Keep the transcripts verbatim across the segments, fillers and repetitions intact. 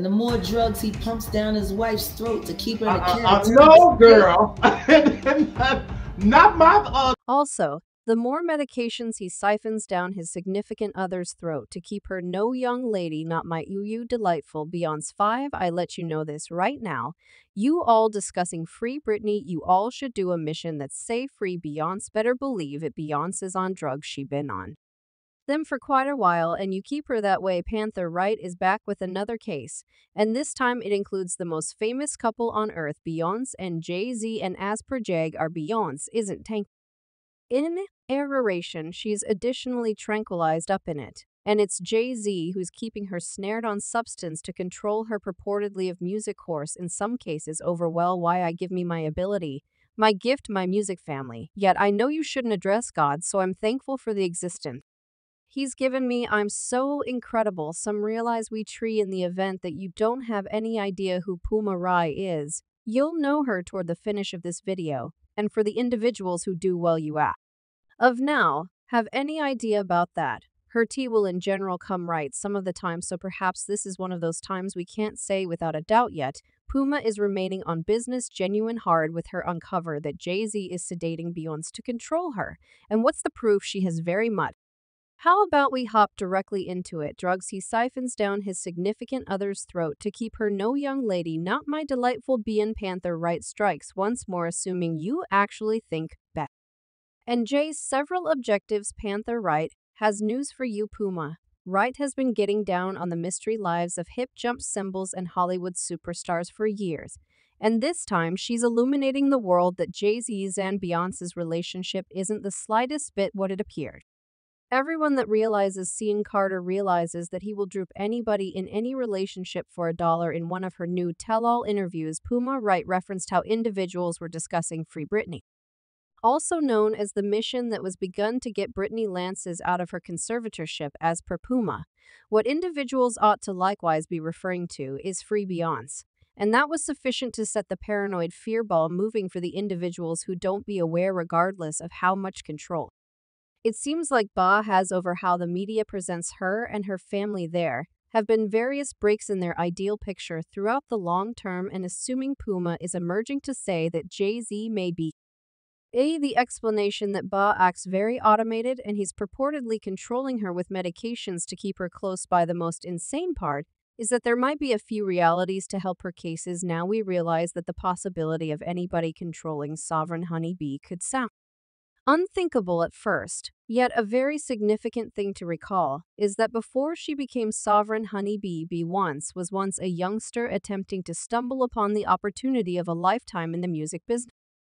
And the more drugs he pumps down his wife's throat to keep her in the Uh, uh, catatonic no, state. girl. not, not my. Uh, Also, the more medications he siphons down his significant other's throat to keep her no young lady, not my you delightful Beyonce five. I let you know this right now. You all discussing Free Britney, you all should do a mission that's say Free Beyonce. Better believe it, Beyonce's on drugs she been on them for quite a while, and you keep her that way. Panther Wright is back with another case, and this time it includes the most famous couple on earth, Beyonce and Jay Z, and as per Jaguar, Beyonce isn't tank in aeration, she's additionally tranquilized up in it. And it's Jay Z who's keeping her snared on substance to control her purportedly of music course, in some cases over. Well, why I give me my ability, my gift, my music family. Yet I know you shouldn't address God, so I'm thankful for the existence He's given me. I'm so incredible. Some realize we tree in the event that you don't have any idea who Puma Rai is. You'll know her toward the finish of this video, and for the individuals who do, well, you act of now have any idea about that. Her tea will in general come right some of the time, so perhaps this is one of those times we can't say without a doubt yet. Puma is remaining on business genuine hard with her uncover that Jay Z is sedating Beyonce to control her. And what's the proof? She has very much. How about we hop directly into it? Drugs he siphons down his significant other's throat to keep her no young lady, not my delightful Bean. Panther Wright strikes once more, assuming you actually think better. And Jay's several objectives. Panther Wright has news for you. Puma Wright has been getting down on the mystery lives of hip jump symbols and Hollywood superstars for years. And this time, she's illuminating the world that Jay Z's and Beyonce's relationship isn't the slightest bit what it appeared. Everyone that realizes seeing Carter realizes that he will dupe anybody in any relationship for a dollar. In one of her new tell-all interviews, Puma Wright referenced how individuals were discussing Free Britney, also known as the mission that was begun to get Britney Lances out of her conservatorship. As per Puma, what individuals ought to likewise be referring to is Free Beyonce. And that was sufficient to set the paranoid fear ball moving for the individuals who don't be aware, regardless of how much control it seems like Ba has over how the media presents her and her family. There have been various breaks in their ideal picture throughout the long term, and assuming Puma is emerging to say that Jay Z may be A. The explanation that Ba acts very automated and he's purportedly controlling her with medications to keep her close by. The most insane part is that there might be a few realities to help her cases. Now we realize that the possibility of anybody controlling Sovereign Honey Bee could sound unthinkable at first, yet a very significant thing to recall is that before she became Sovereign Honey Bee, Bee once was once a youngster attempting to stumble upon the opportunity of a lifetime in the music business.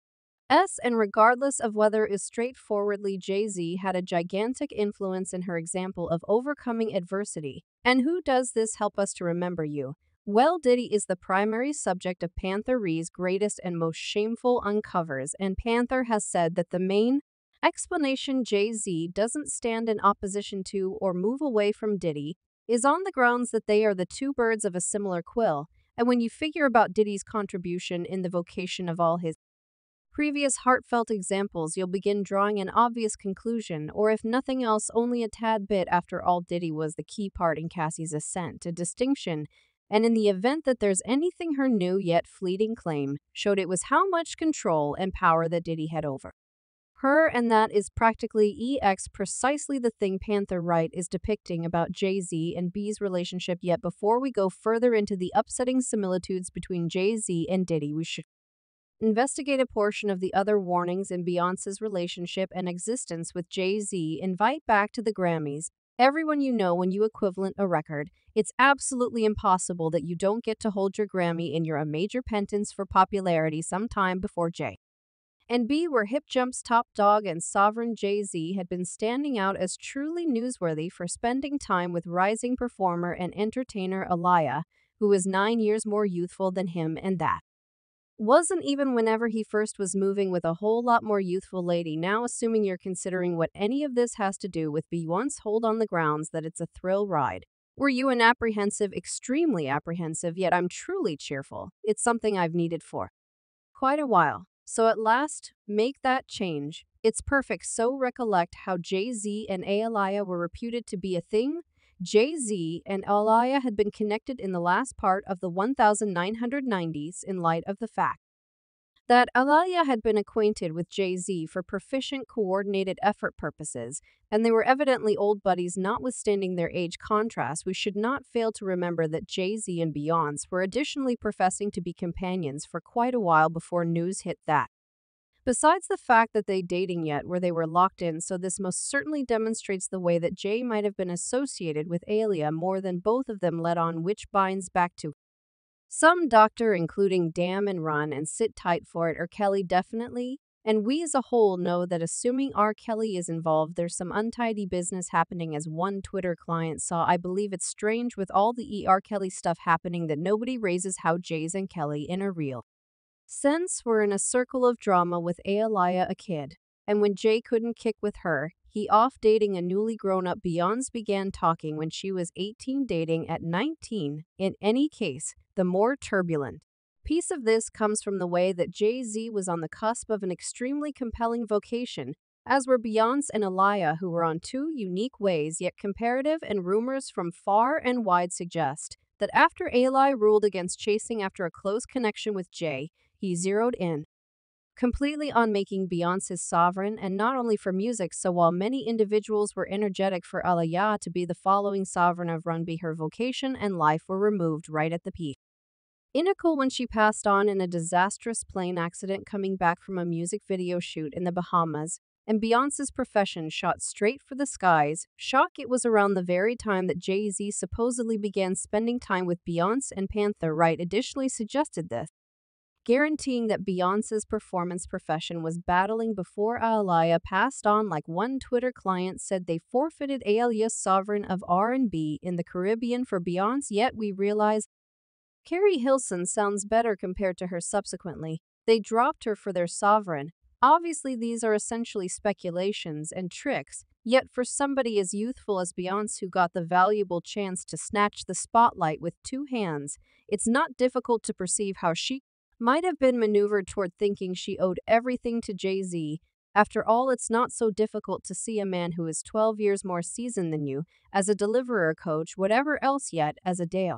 S and regardless of whether is straightforwardly Jay Z had a gigantic influence in her example of overcoming adversity. And who does this help us to remember you? Well, Diddy is the primary subject of Panther Wright's greatest and most shameful uncovers, and Panther has said that the main explanation Jay Z doesn't stand in opposition to or move away from Diddy is on the grounds that they are the two birds of a similar quill. And when you figure about Diddy's contribution in the vocation of all his previous heartfelt examples, you'll begin drawing an obvious conclusion, or if nothing else, only a tad bit. After all, Diddy was the key part in Cassie's ascent to distinction. And in the event that there's anything her new yet fleeting claim showed, it was how much control and power that Diddy had over her, and that is practically ex precisely the thing Panther Wright is depicting about Jay Z and B's relationship. Yet before we go further into the upsetting similitudes between Jay Z and Diddy, we should investigate a portion of the other warnings in Beyonce's relationship and existence with Jay Z. Invite back to the Grammys everyone you know when you equivalent a record. It's absolutely impossible that you don't get to hold your Grammy in your a major penance for popularity sometime before J and B were hip jump's top dog, and Sovereign Jay Z had been standing out as truly newsworthy for spending time with rising performer and entertainer Aaliyah, who is nine years more youthful than him, and that wasn't even whenever he first was moving with a whole lot more youthful lady. Now, assuming you're considering what any of this has to do with Be once, hold on the grounds that it's a thrill ride. Were you an apprehensive, extremely apprehensive, yet I'm truly cheerful. It's something I've needed for quite a while. So at last, make that change. It's perfect. So recollect how Jay Z and Aaliyah were reputed to be a thing. Jay Z and Aaliyah had been connected in the last part of the nineteen nineties in light of the fact that Aaliyah had been acquainted with Jay Z for proficient coordinated effort purposes, and they were evidently old buddies notwithstanding their age contrast. We should not fail to remember that Jay Z and Beyoncé were additionally professing to be companions for quite a while before news hit that. Besides the fact that they dating yet where they were locked in, so this most certainly demonstrates the way that Jay might have been associated with Aaliyah more than both of them let on, which binds back to some doctor, including Damn and Run and Sit Tight for It, or Kelly definitely, and we as a whole know that assuming R. Kelly is involved, there's some untidy business happening, as one Twitter client saw. I believe it's strange with all the E R. Kelly stuff happening that nobody raises how Jay's and Kelly in a real sense were in a circle of drama with Aaliyah a kid, and when Jay couldn't kick with her, he off dating a newly grown-up Beyoncé began talking when she was eighteen, dating at nineteen. In any case, the more turbulent piece of this comes from the way that Jay Z was on the cusp of an extremely compelling vocation, as were Beyoncé and Aaliyah, who were on two unique ways yet comparative, and rumors from far and wide suggest that after Aaliyah ruled against chasing after a close connection with Jay, he zeroed in completely on making Beyoncé his sovereign, and not only for music. So while many individuals were energetic for Aaliyah to be the following sovereign of Run B, her vocation and life were removed right at the peak. Pinnacle when she passed on in a disastrous plane accident coming back from a music video shoot in the Bahamas, and Beyoncé's profession shot straight for the skies. Shock, it was around the very time that Jay Z supposedly began spending time with Beyoncé, and Panther Wright additionally suggested this, guaranteeing that Beyoncé's performance profession was battling before Aaliyah passed on. Like one Twitter client said, they forfeited Aaliyah's sovereign of R and B in the Caribbean for Beyoncé, yet we realize Carrie Hilson sounds better compared to her. Subsequently, they dropped her for their sovereign. Obviously, these are essentially speculations and tricks, yet for somebody as youthful as Beyoncé, who got the valuable chance to snatch the spotlight with two hands, it's not difficult to perceive how she might have been maneuvered toward thinking she owed everything to Jay Z. After all, it's not so difficult to see a man who is twelve years more seasoned than you as a deliverer, coach, whatever else, yet as a Dale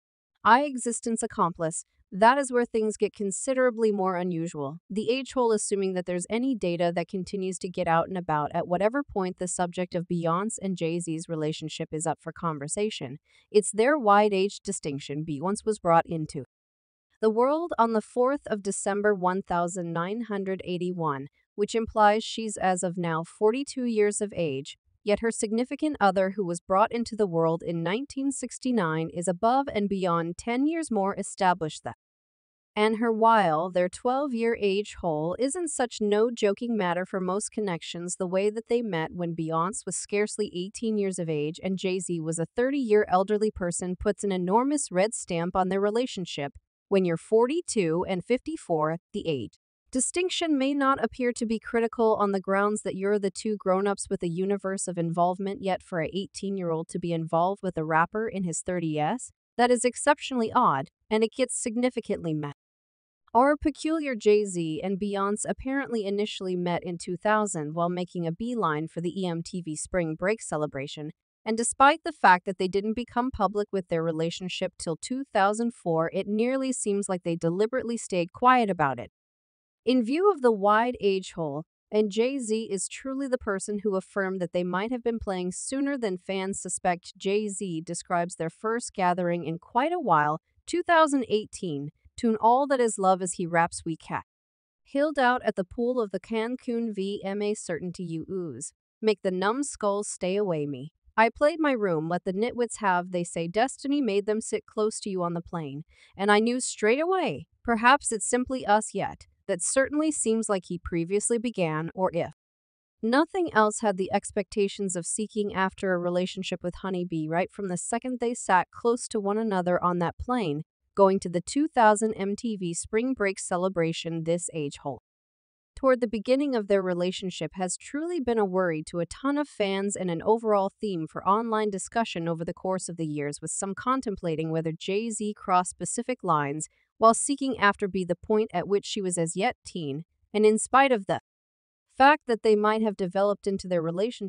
I existence accomplice. That is where things get considerably more unusual. The age hole, assuming that there's any data that continues to get out and about at whatever point the subject of Beyoncé and Jay Z's relationship is up for conversation. It's their wide age distinction Beyoncé was brought into the world on the fourth of December nineteen eighty-one, which implies she's as of now forty-two years of age, yet her significant other, who was brought into the world in nineteen sixty-nine, is above and beyond ten years more established than and her, while their twelve-year age hole isn't such no joking matter for most connections. The way that they met when Beyoncé was scarcely eighteen years of age and Jay Z was a thirty-year elderly person puts an enormous red stamp on their relationship. When you're forty-two and fifty-four, the age distinction may not appear to be critical on the grounds that you're the two grown-ups with a universe of involvement, yet for a eighteen-year-old to be involved with a rapper in his thirties, that is exceptionally odd, and it gets significantly met. Our peculiar Jay Z and Beyoncé apparently initially met in two thousand while making a beeline for the E M T V spring break celebration, and despite the fact that they didn't become public with their relationship till two thousand four, it nearly seems like they deliberately stayed quiet about it. In view of the wide age hole, and Jay Z is truly the person who affirmed that they might have been playing sooner than fans suspect. Jay Z describes their first gathering in quite a while, two thousand eighteen, tune All That Is Love, as he raps, "We cat hilled out at the pool of the Cancun V M A certainty you ooze, make the numbskulls stay away me. I played my room, let the nitwits have, they say destiny made them sit close to you on the plane, and I knew straight away, perhaps it's simply us yet. That certainly seems like he previously began, or if nothing else, had the expectations of seeking after a relationship with Honey Bee right from the second they sat close to one another on that plane, going to the two thousand M T V spring break celebration. This age hole toward the beginning of their relationship has truly been a worry to a ton of fans and an overall theme for online discussion over the course of the years, with some contemplating whether Jay Z crossed specific lines while seeking after Bee, the point at which she was as yet teen, and in spite of the fact that they might have developed into their relationship,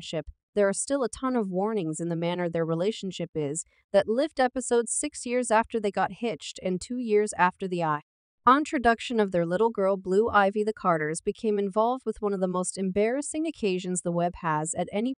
there are still a ton of warnings in the manner their relationship is that lift episodes six years after they got hitched and two years after the I. Introduction of their little girl Blue Ivy. The Carters became involved with one of the most embarrassing occasions the web has at any